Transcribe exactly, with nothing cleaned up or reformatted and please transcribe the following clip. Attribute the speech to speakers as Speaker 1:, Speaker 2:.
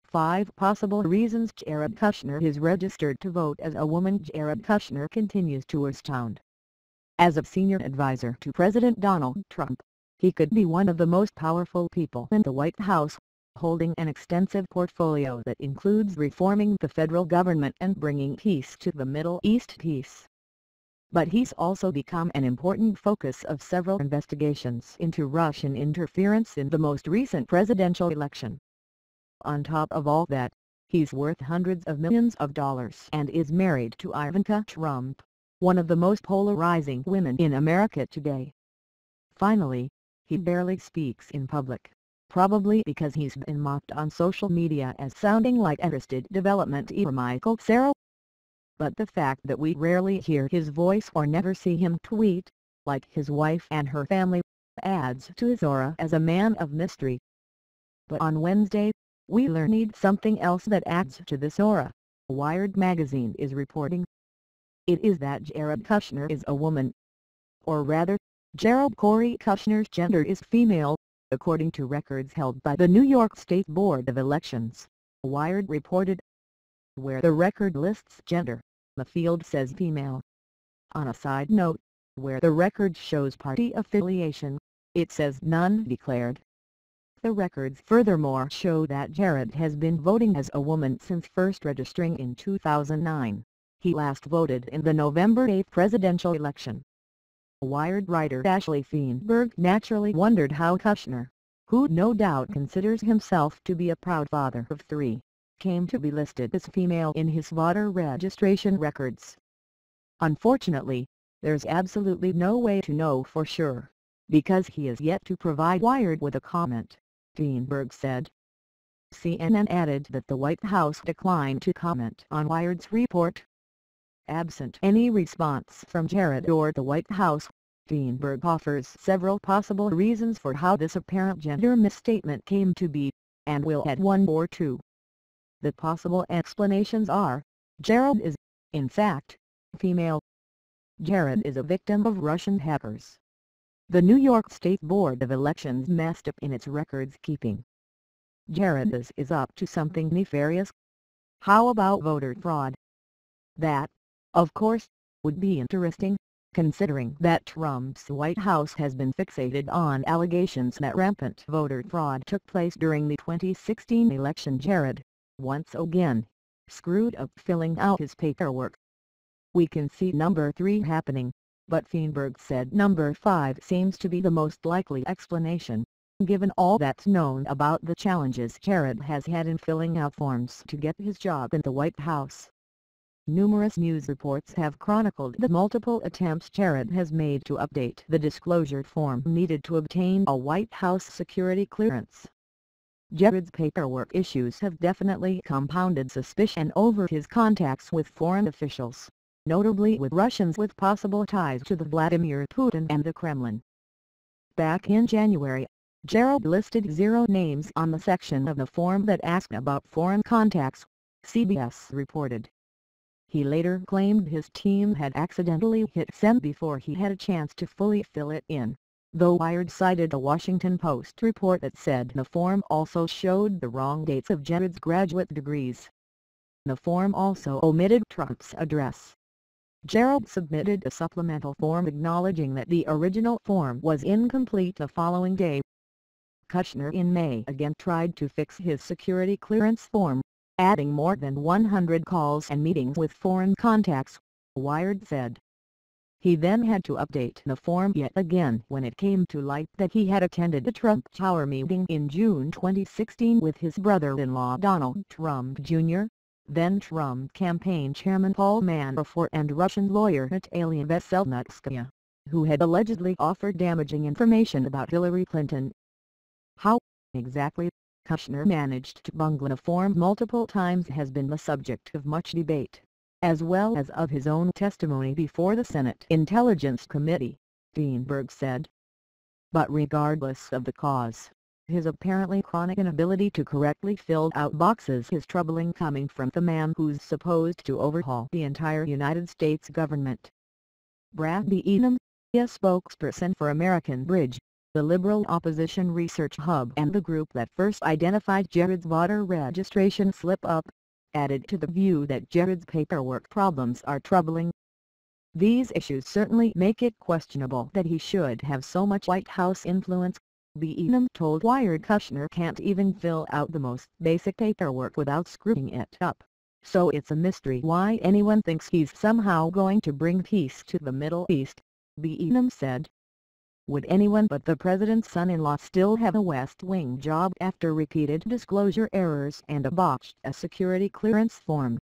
Speaker 1: Five possible reasons Jared Kushner is registered to vote as a woman. Jared Kushner continues to astound. As a senior advisor to President Donald Trump, he could be one of the most powerful people in the White House, holding an extensive portfolio that includes reforming the federal government and bringing peace to the Middle East. Peace. But he's also become an important focus of several investigations into Russian interference in the most recent presidential election. On top of all that, he's worth hundreds of millions of dollars and is married to Ivanka Trump, one of the most polarizing women in America today. Finally, he barely speaks in public, probably because he's been mocked on social media as sounding like Arrested Development era Michael Cera. But the fact that we rarely hear his voice or never see him tweet, like his wife and her family, adds to his aura as a man of mystery. But on Wednesday, we learned something else that adds to this aura, Wired magazine is reporting. It is that Jared Kushner is a woman. Or rather, Jared Corey Kushner's gender is female, according to records held by the New York State Board of Elections, Wired reported. Where the record lists gender, the field says female. On a side note, where the record shows party affiliation, it says none declared. The records furthermore show that Jared has been voting as a woman since first registering in two thousand nine. He last voted in the November eighth presidential election. Wired writer Ashley Feinberg naturally wondered how Kushner, who no doubt considers himself to be a proud father of three, came to be listed as female in his voter registration records. Unfortunately, there's absolutely no way to know for sure, because he is yet to provide Wired with a comment, Feinberg said. C N N added that the White House declined to comment on Wired's report. Absent any response from Jared or the White House, Feinberg offers several possible reasons for how this apparent gender misstatement came to be, and we'll add one or two. The possible explanations are, Jared is, in fact, female. Jared is a victim of Russian hackers. The New York State Board of Elections messed up in its records keeping. Jared is, is up to something nefarious. How about voter fraud? That, of course, would be interesting, considering that Trump's White House has been fixated on allegations that rampant voter fraud took place during the twenty sixteen election. Jared, once again, screwed up filling out his paperwork. We can see number three happening, but Feinberg said number five seems to be the most likely explanation, given all that's known about the challenges Jared has had in filling out forms to get his job in the White House. Numerous news reports have chronicled the multiple attempts Jared has made to update the disclosure form needed to obtain a White House security clearance. Jared's paperwork issues have definitely compounded suspicion over his contacts with foreign officials, notably with Russians with possible ties to the Vladimir Putin and the Kremlin. Back in January, Jared listed zero names on the section of the form that asked about foreign contacts, C B S reported. He later claimed his team had accidentally hit send before he had a chance to fully fill it in, though Wired cited a Washington Post report that said the form also showed the wrong dates of Jared's graduate degrees. The form also omitted Trump's address. Jared submitted a supplemental form acknowledging that the original form was incomplete the following day. Kushner in May again tried to fix his security clearance form, adding more than one hundred calls and meetings with foreign contacts, Wired said. He then had to update the form yet again when it came to light that he had attended a Trump Tower meeting in June twenty sixteen with his brother-in-law Donald Trump Junior, then Trump campaign chairman Paul Manafort and Russian lawyer Natalia Veselnitskaya, who had allegedly offered damaging information about Hillary Clinton. How, exactly, Kushner managed to bungle a form multiple times has been the subject of much debate, as well as of his own testimony before the Senate Intelligence Committee, Feinberg said. But regardless of the cause, his apparently chronic inability to correctly fill out boxes is troubling coming from the man who's supposed to overhaul the entire United States government. Brad Beenham, a spokesperson for American Bridge, the Liberal Opposition Research Hub and the group that first identified Jared's voter registration slip-up, added to the view that Jared's paperwork problems are troubling. These issues certainly make it questionable that he should have so much White House influence. Beenum told Wired Kushner can't even fill out the most basic paperwork without screwing it up, so it's a mystery why anyone thinks he's somehow going to bring peace to the Middle East, Beenum said. Would anyone but the president's son-in-law still have a West Wing job after repeated disclosure errors and a botched security clearance form?